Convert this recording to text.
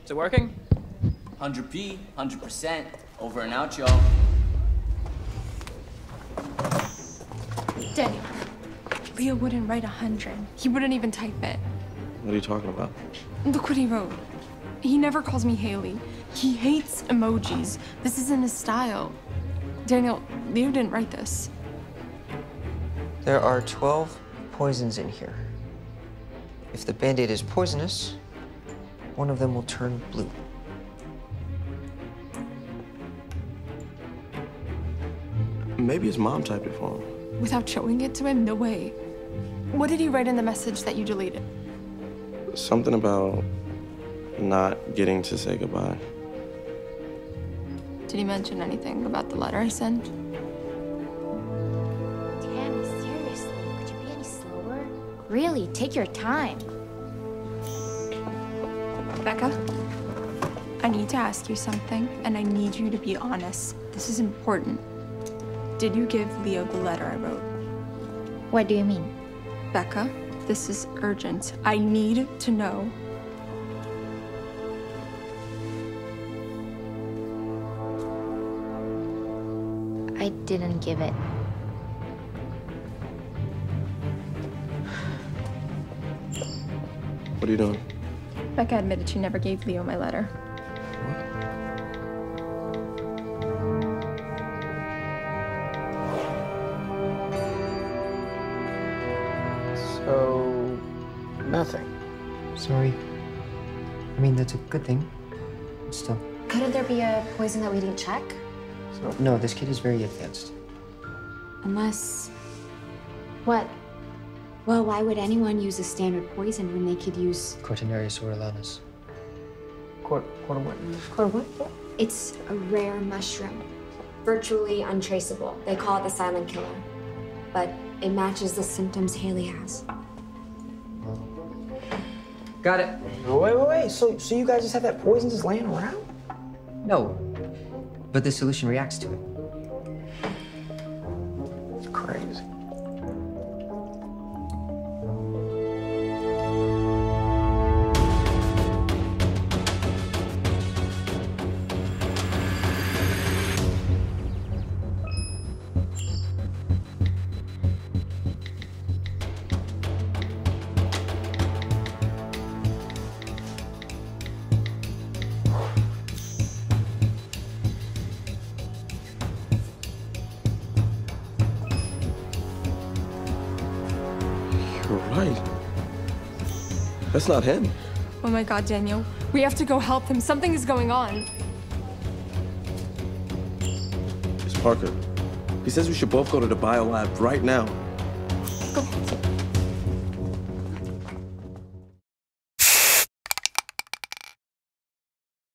Is it working? 100p, 100%. Over and out, y'all. Daniel, Leo wouldn't write 100. He wouldn't even type it. What are you talking about? Look what he wrote. He never calls me Hayley. He hates emojis. This isn't his style. Daniel, Leo didn't write this. There are 12 poisons in here. If the Band-Aid is poisonous, one of them will turn blue. Maybe his mom typed it for him. Without showing it to him? No way. What did he write in the message that you deleted? Something about not getting to say goodbye. Did he mention anything about the letter I sent? Tammy, seriously, could you be any slower? Really, take your time. Becca, I need to ask you something, and I need you to be honest. This is important. Did you give Leo the letter I wrote? What do you mean? Becca, this is urgent. I need to know. I didn't give it. What are you doing? Becca admitted she never gave Leo my letter. So, nothing. Sorry. I mean, that's a good thing. Still. Couldn't there be a poison that we didn't check? So, no, this kid is very advanced. Unless... What? Well, why would anyone use a standard poison when they could use... Cortinarius orellanus. Quarter what? It's a rare mushroom. Virtually untraceable. They call it the silent killer. But it matches the symptoms Hayley has. Got it. Wait. So you guys just have that poison just laying around? No, but the solution reacts to it. It's crazy. You're right. That's not him. Oh my God, Daniel. We have to go help him. Something is going on. It's Parker. He says we should both go to the bio lab right now. Go.